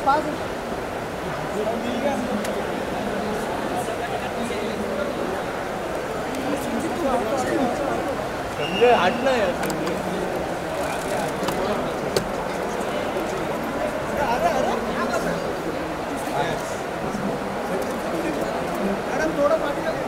संजय हटना यार संजय। मैडम थोड़ा पार्टी का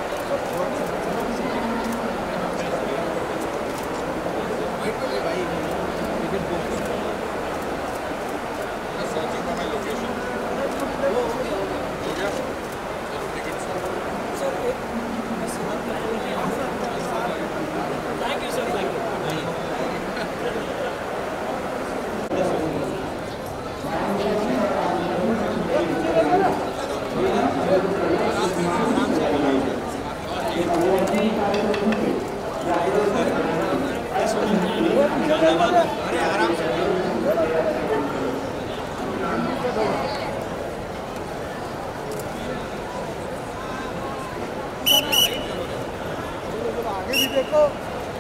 देखो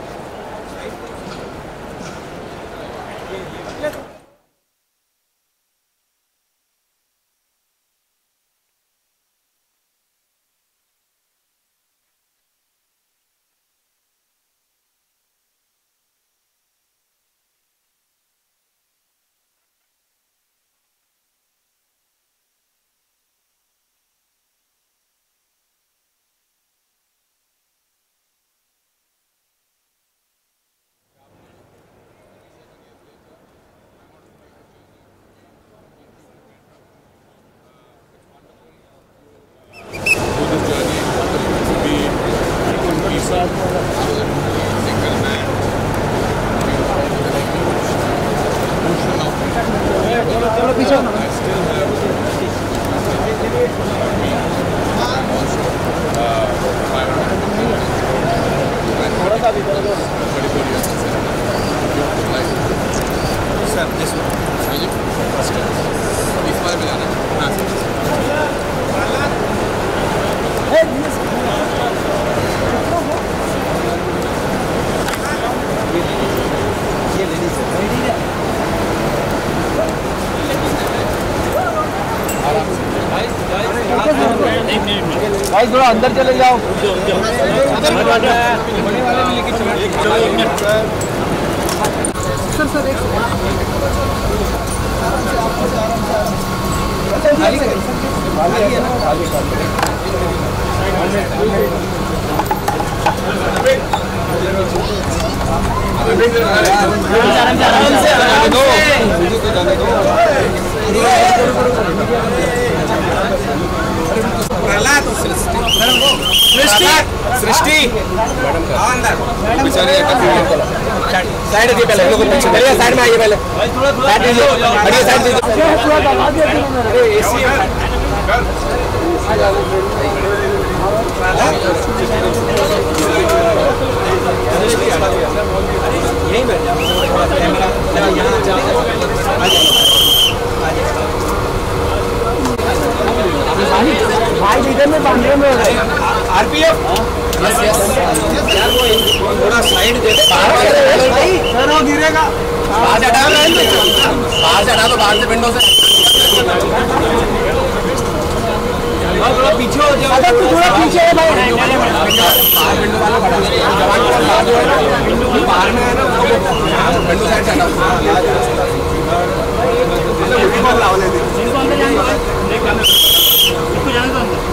भाई थोड़ा अंदर चले जाओ। सर सर सृष्टि साइड है पहले लोगों को चलिए साइड में आइए पहले साइड दीजिए बढ़िया साइड दीजिए अरे एसी यहीं बैठ जाओ भाई इधर में बांद्रा में आरपीएफ यस यस यार वो थोड़ा साइड दे सर वो गिरेगा बाहर से हटा दो बाहर से विंडो से और थोड़ा पीछे हो जाओ तू थोड़ा पीछे है भाई बाहर विंडो वाला बड़ा जवान को बाहर जो है ना बाहर में है ना विंडो साइड से हटाओ इसको अंदर जाने दो इसको जाने दो अंदर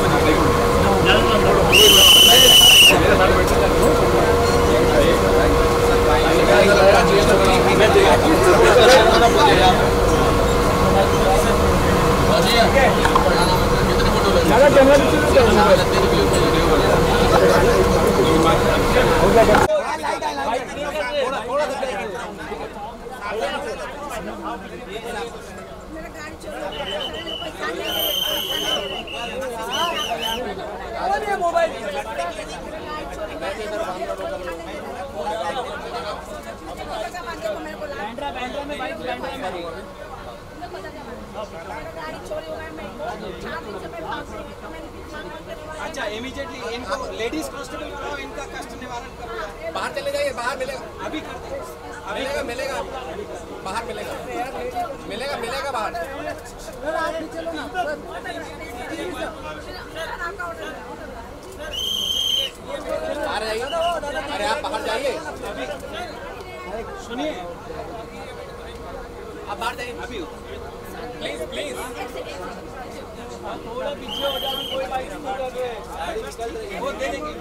अच्छा इमीडिएटली इनको लेडीज कांस्टेबल बनाओ, इनका कष्ट निवारण करो। बाहर चले जाइए, बाहर मिलेगा अभी करते हैं। मिलेगा मिलेगा बाहर मिलेगा मिलेगा मिलेगा बाहर। बाहर जाइए, अरे आप बाहर जाइए, सुनिए आप बाहर जाइए प्लीज प्लीज। थोड़ा पीछे हो जाओ, कोई बाइक वो दे देंगे।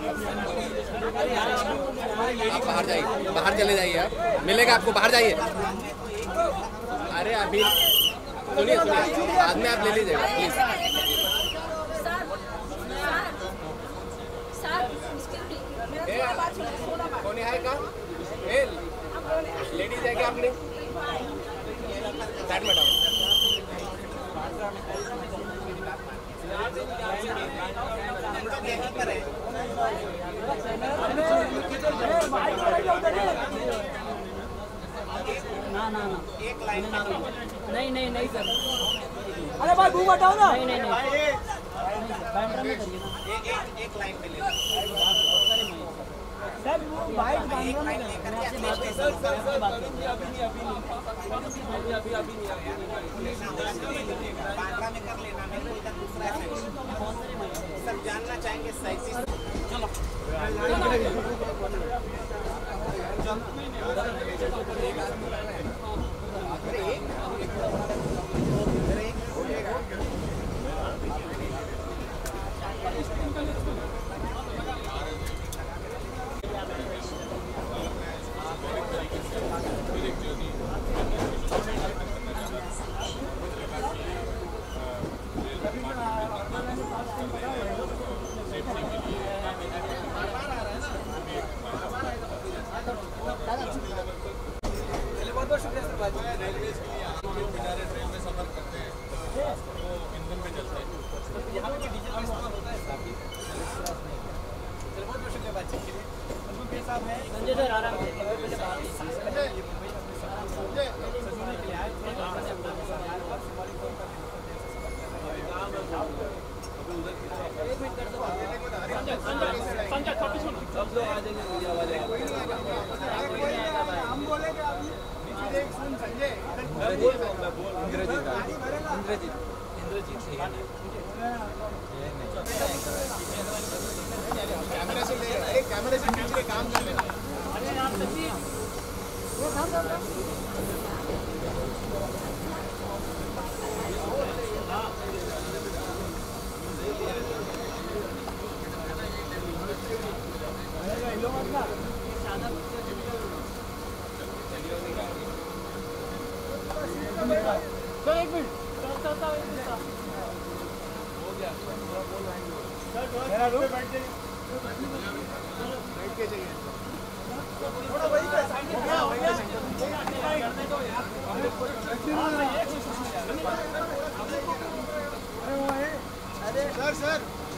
आप बाहर जाइए, बाहर चले जाइए, आप मिलेगा आपको, बाहर जाइए। अरे अभी सुनिए सुनिए, बाद में आप ले लीजिएगा प्लीज। कौन है का लेडीज है क्या आपने साइड में डालो। ना ना ना एक लाइन नहीं नहीं नहीं सर। अरे भाई मुंह हटाओ ना। नहीं नहीं नहीं बैंड्रा में करिए ना। एक लाइन पे ले सर, वो बाइक बैंड्रा में लेकर के बात कर सर अभी बैंड्रा में कर लेना, नहीं तो इधर दूसरा है सर। जानना चाहेंगे सही। चलो बहुत शुक्रिया सर। बेचारे ट्रेन में सफर करते हैं तो ईंधन पे चलते हैं, यहाँ पे डीजल का इस्तेमाल होता है। चलो बहुत बहुत शुक्रिया बातचीत के लिए। अनुपम खेर साहब हैं संजय सर, आराम से हम बोलेंगे अभी संजय इंद्रजीत कैमरे से ले, कैमरे से खींच के काम कर लेना। अरे आप सचिव सर एक मिनट हो गया बैठ के जाइए थोड़ा वही पे साइड में हो गया करने दो यार। अरे सर सर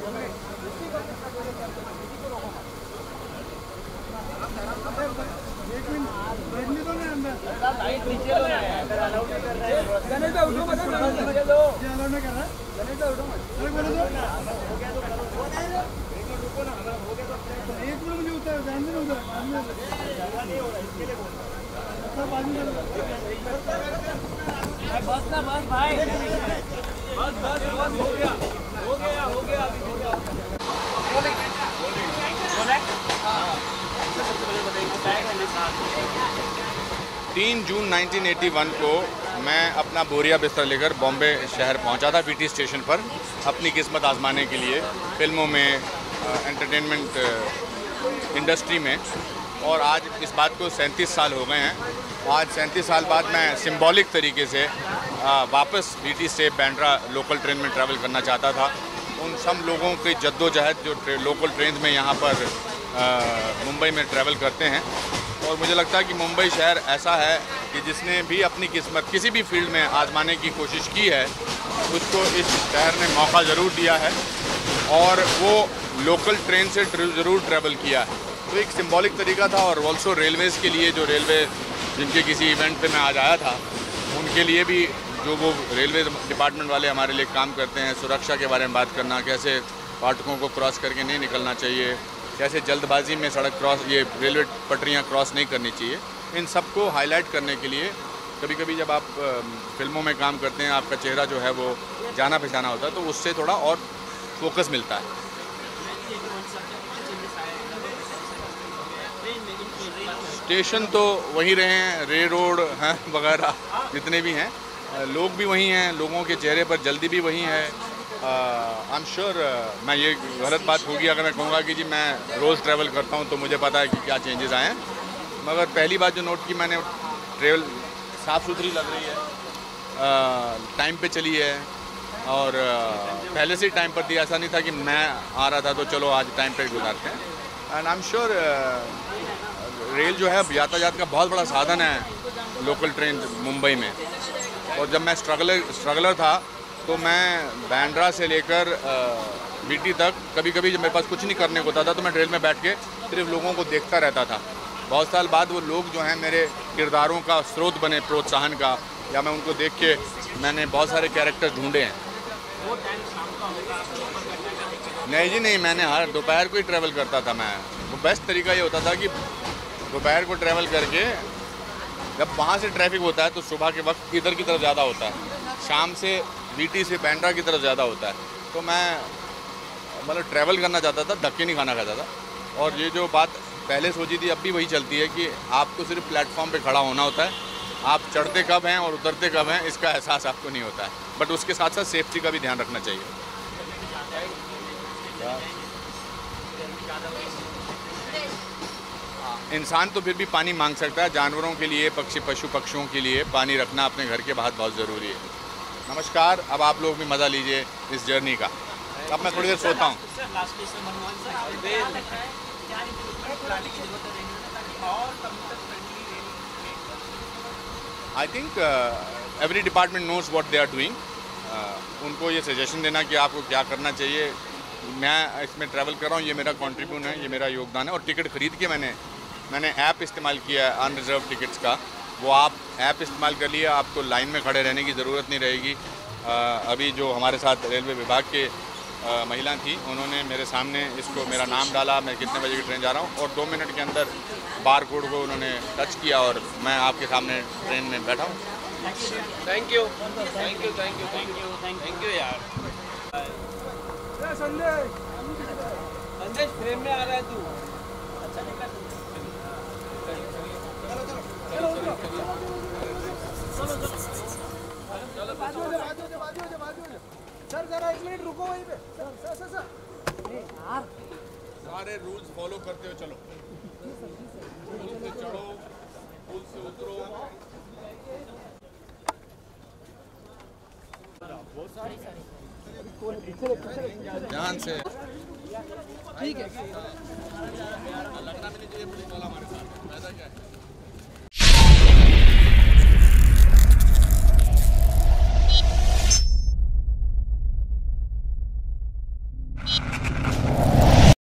एक मिनट बैठने दो ना अंदर, लाइट नीचे लो ना यार, अलाउड नहीं कर रहा है। गणेश भाई उठो मत, नीचे लो, ये अलाउड नहीं कर रहा है। गणेश भाई उठो मत, अरे बोलो तो हो गया तो करो, एक मिनट रुको ना, अगर हो गया तो एक मिनट मुझे उतर ध्यान से उधर बाद में ज्यादा नहीं हो रहा, इसके लिए बोल सब बाद में बस ना बस भाई बस बस बस हो गया हो गया हो गया अभी हो गया। 3 जून 1981 को मैं अपना बोरिया बिस्तर लेकर बॉम्बे शहर पहुंचा था बीटी स्टेशन पर अपनी किस्मत आजमाने के लिए फिल्मों में, एंटरटेनमेंट इंडस्ट्री में। और आज इस बात को 37 साल हो गए हैं। आज 37 साल बाद मैं सिंबॉलिक तरीके से वापस बीटी से बैंड्रा लोकल ट्रेन में ट्रैवल करना चाहता था। उन सब लोगों की जद्दोजहद जो लोकल ट्रेन में यहाँ पर मुंबई में ट्रैवल करते हैं। और मुझे लगता है कि मुंबई शहर ऐसा है कि जिसने भी अपनी किस्मत किसी भी फील्ड में आजमाने की कोशिश की है, उसको इस शहर ने मौका ज़रूर दिया है और वो लोकल ट्रेन से ज़रूर ट्रैवल किया है। तो एक सिंबॉलिक तरीका था। और ऑल्सो रेलवेज़ के लिए, जो रेलवे जिनके किसी इवेंट पे मैं आज आया था, उनके लिए भी जो वो रेलवे डिपार्टमेंट वाले हमारे लिए काम करते हैं, सुरक्षा के बारे में बात करना, कैसे फाटकों को क्रॉस करके नहीं निकलना चाहिए, कैसे जल्दबाजी में सड़क क्रॉस, ये रेलवे पटरियाँ क्रॉस नहीं करनी चाहिए। इन सब को हाईलाइट करने के लिए कभी कभी जब आप फिल्मों में काम करते हैं, आपका चेहरा जो है वो जाना पहचाना होता है, तो उससे थोड़ा और फोकस मिलता है। स्टेशन तो वही रहे हैं, रे रोड हैं वगैरह जितने भी हैं, लोग भी वही हैं, लोगों के चेहरे पर जल्दी भी वही है। आई एम श्योर मैं ये गलत बात होगी अगर मैं कहूँगा कि जी मैं रोज़ ट्रैवल करता हूँ तो मुझे पता है कि क्या चेंजेस आए हैं, मगर पहली बात जो नोट की मैंने, ट्रेवल साफ़ सुथरी लग रही है, टाइम पे चली है, और पहले से ही टाइम पर थी। ऐसा नहीं था कि मैं आ रहा था तो चलो आज टाइम पे गुजारते हैं। And I am sure rail जो है यातायात का बहुत बड़ा साधन है लोकल ट्रेन मुंबई में। और जब मैं स्ट्रगलर था तो मैं बांद्रा से लेकर बीटी तक कभी कभी जब मेरे पास कुछ नहीं करने को होता था तो मैं रेल में बैठ के सिर्फ लोगों को देखता रहता था। बहुत साल बाद वो लोग जो हैं मेरे किरदारों का स्रोत बने, प्रोत्साहन का, या मैं उनको देख के मैंने बहुत सारे कैरेक्टर ढूंढे हैं। नहीं जी नहीं, मैंने हर दोपहर को ही ट्रैवल करता था मैं। वो बेस्ट तरीका ये होता था कि दोपहर को ट्रैवल करके, जब वहाँ से ट्रैफिक होता है तो सुबह के वक्त इधर की तरफ ज़्यादा होता है, शाम से बीटी से बांद्रा की तरफ ज़्यादा होता है। तो मैं मतलब ट्रैवल करना चाहता था, धक्के नहीं खाना चाहता था। और ये जो बात पहले सोची थी अब भी वही चलती है कि आपको सिर्फ प्लेटफॉर्म पे खड़ा होना होता है, आप चढ़ते कब हैं और उतरते कब हैं इसका एहसास आपको नहीं होता है। बट उसके साथ साथ सेफ्टी का भी ध्यान रखना चाहिए। इंसान तो फिर भी पानी मांग सकता है, जानवरों के लिए, पशु पक्षियों के लिए पानी रखना अपने घर के बाहर बहुत ज़रूरी है। नमस्कार, अब आप लोग भी मज़ा लीजिए इस जर्नी का। अब मैं थोड़ी देर सोता हूँ। I think every department knows what they are doing. उनको ये सजेशन देना कि आपको क्या करना चाहिए। मैं इसमें ट्रैवल कर रहा हूँ, ये मेरा कॉन्ट्रीब्यूशन है, ये मेरा योगदान है। और टिकट ख़रीद के मैंने ऐप इस्तेमाल किया है अनरिजर्व टिकट्स का। वो आप ऐप इस्तेमाल कर लिए, आपको लाइन में खड़े रहने की ज़रूरत नहीं रहेगी। अभी जो हमारे साथ रेलवे विभाग के महिला थी, उन्होंने मेरे सामने इसको मेरा नाम डाला, मैं कितने बजे की ट्रेन जा रहा हूँ, और 2 मिनट के अंदर बार कोड को उन्होंने टच किया और मैं आपके सामने ट्रेन में बैठा हूँ। Thank you thank you thank you thank you thank you यार। संदेश फ्रेम में आ रहा है तू। अच्छा निकल। सर जरा 1 मिनट रुको वहीं पे। सर यार सारे रूल्स फॉलो करते हुए चलो। पुल से चढ़ो, पुल से उतरो। ध्यान से। ठीक है। लगना भी नहीं चाहिए पुलिस वाला हमारे